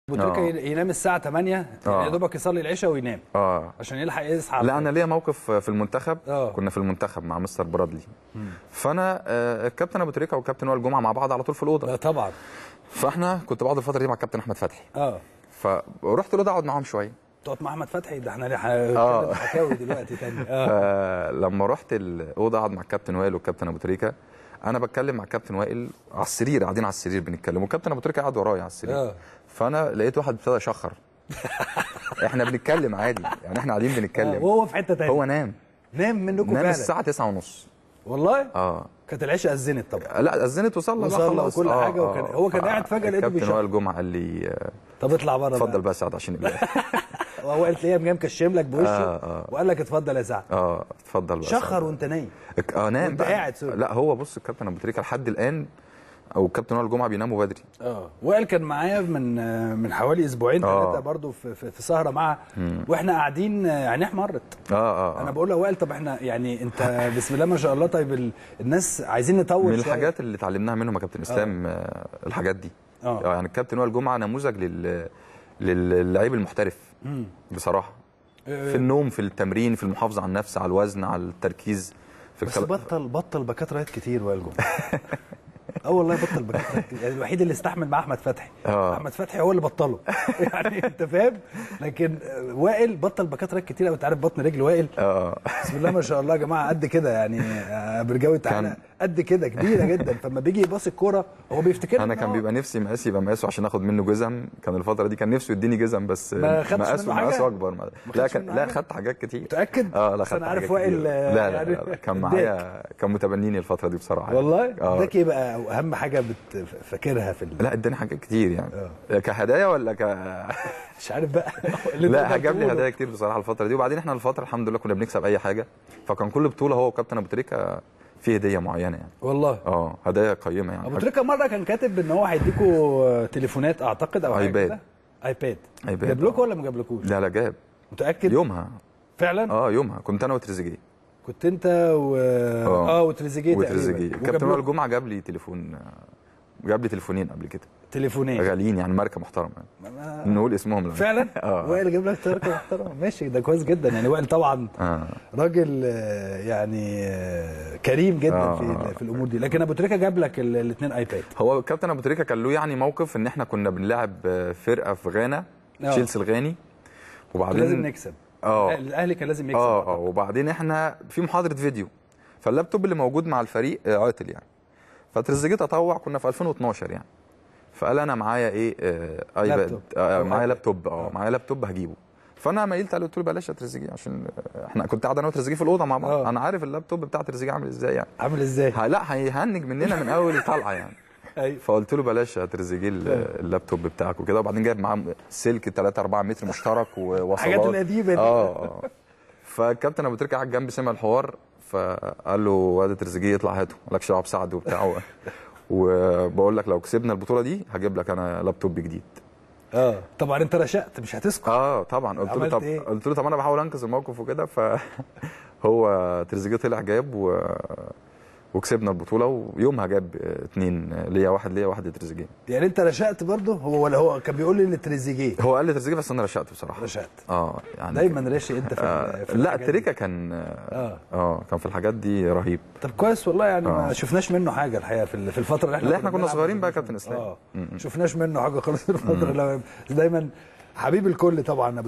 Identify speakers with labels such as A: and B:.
A: ابو تريكه ينام الساعه 8 يا دوبك يصلي العشاء وينام عشان يلحق يصحى.
B: لا انا ليا موقف في المنتخب. كنا في المنتخب مع مستر برادلي. فانا الكابتن ابو تريكه والكابتن وائل جمعه مع بعض على طول في الاوضه.
A: لا طبعا.
B: فاحنا كنت بقعد الفتره دي مع الكابتن احمد فتحي. فرحت الاوضه اقعد معاهم شويه.
A: تقعد مع احمد فتحي؟ ده احنا حكاوي دلوقتي تاني.
B: لما رحت الاوضه اقعد مع الكابتن وائل والكابتن ابو تريكه، انا بتكلم مع الكابتن وائل على السرير، قاعدين على السرير بنتكلم، والكابتن ابو تريكه قاعد ورايا على السرير. فانا لقيت واحد ابتدى يشخر. احنا بنتكلم عادي يعني، احنا قاعدين بنتكلم
A: وهو في حته ثانيه.
B: هو نام
A: منكم فعلا؟
B: نام الساعه 9:30
A: والله. كانت العشاء اذنت طبعا.
B: لا اذنت وصلى
A: خلاص وكل حاجه. هو كان قاعد فجاه لقيته
B: الكابتن وائل جمعه قال لي
A: طب اطلع بره
B: اتفضل بقى يا سعد عشان
A: هو قال تلاقيه جاي مكشم لك بوشه وقال لك اتفضل يا سعد.
B: اتفضل بقى.
A: شخر وانت نايم.
B: نام
A: وانت قاعد.
B: لا هو بص الكابتن ابو تريكه لحد الان او الكابتن وائل جمعه بيناموا بدري.
A: وائل كان معايا من حوالي اسبوعين ثلاثه برضه في سهره معاه، واحنا قاعدين عينيه احمرت. انا بقول له وائل طب احنا يعني انت بسم الله ما شاء الله، طيب الناس عايزين نطول
B: من الحاجات اللي اتعلمناها منهم يا كابتن اسلام الحاجات دي. يعني الكابتن وائل جمعه نموذج للعيب المحترف بصراحه، في النوم، في التمرين، في المحافظه على النفس، على الوزن، على التركيز.
A: بس بطل باكات رايت كتير وائل جمعه. والله بطل باكات رايت كتير، يعني الوحيد اللي استحمل مع احمد فتحي. احمد فتحي هو اللي بطله. يعني انت فاهم، لكن وائل بطل باكات رايت كتير قوي. انت عارف بطن رجل وائل بسم الله ما شاء الله يا جماعه قد كده يعني. برجاوي تعالى قد كده، كبيره جدا. فلما بيجي يباص الكوره هو بيفتكر.
B: انا كان بيبقى نفسي مقاسي يبقى مقاسه عشان اخد منه جزم. كان الفتره دي كان نفسه يديني جزم بس مقاسه اكبر. لا خدت حاجات كتير.
A: متاكد؟
B: لا خدت.
A: انا عارف وائل.
B: لا كان معايا، كان متبنيني الفتره دي بصراحه.
A: والله اداك ايه بقى اهم حاجه فاكرها في
B: لا اداني حاجات كتير يعني. كهدايا ولا
A: مش عارف بقى.
B: لا جاب لي هدايا كتير بصراحه الفتره دي. وبعدين احنا الفتره الحمد لله كنا بنكسب اي حاجه، فكان كل بطوله هو وكابتن ابو تريكه في هديه معينه يعني.
A: والله
B: هدايا قيمه يعني.
A: ابو تريكه مره كان كاتب ان هو هيديكوا تليفونات اعتقد او
B: ايباد.
A: جاب لكم ولا ما جابلكوش؟
B: لا جاب.
A: متاكد؟
B: يومها
A: فعلا.
B: يومها كنت انا وتريزيجيه.
A: كنت انت وتريزيجيه تقريبا.
B: كابتن وائل جمعه جاب لي تليفون، جاب لي تليفونين قبل كده.
A: تليفونين
B: غاليين يعني، ماركه محترمه يعني. نقول اسمهم لما.
A: فعلا. وائل جاب لك ماركه محترمه. ماشي، ده كويس جدا يعني. وائل طبعا راجل يعني كريم جدا في الامور دي. لكن ابو تريكه جاب لك الاثنين ايباد.
B: هو الكابتن ابو تريكه كان له يعني موقف ان احنا كنا بنلعب فرقه في غانا، تشيلسي الغاني، وبعدين
A: لازم نكسب. الاهلي كان لازم يكسب.
B: وبعدين احنا في محاضره فيديو، فاللابتوب اللي موجود مع الفريق عطل يعني. فتريزيجيه تطوع، كنا في 2012 يعني، فقال انا معايا ايه ايباد، معايا لابتوب. معايا لابتوب هجيبه. فانا ميلت عليه قلت له بلاش يا تريزيجيه، عشان احنا كنت قاعد انا وتريزيجيه في الاوضه مع بعض. انا عارف اللابتوب بتاع تريزيجيه عامل ازاي يعني.
A: عامل ازاي؟
B: لا هيهنج مننا من اول طلعه يعني. فقلت له بلاش يا تريزيجيه اللابتوب بتاعك وكده. وبعدين جايب معاه سلك 3-4 متر مشترك ووصلات.
A: الحاجات القديمه دي.
B: فالكابتن ابو تريكه قاعد جنبي سمع الحوار، فقال له واد تريزيجيه اطلع هاته، مالكش دعوه بسعد وبتاع. وبقول لك لو كسبنا البطوله دي هجيب لك انا لابتوب جديد.
A: طبعا انت رشقت مش هتسكت.
B: طبعا. قلت له طب انا بحاول انقذ الموقف وكده. فهو تريزيجيه طلع جاب وكسبنا البطوله. ويومها جاب 2 ليا، واحد لتريزيجيه.
A: يعني انت رشقت برضه ولا هو كان بيقول لي لتريزيجيه؟
B: هو قال لي تريزيجيه بس انا رشقت بصراحه.
A: رشقت.
B: يعني
A: دايما راشق انت في
B: لا تريكه كان كان في الحاجات دي رهيب.
A: طب كويس والله يعني. ما شفناش منه حاجه الحقيقه في الفتره اللي
B: احنا كنا صغيرين بقى يا كابتن اسلام.
A: شفناش منه حاجه خالص في الفتره. دايما حبيب الكل طبعا.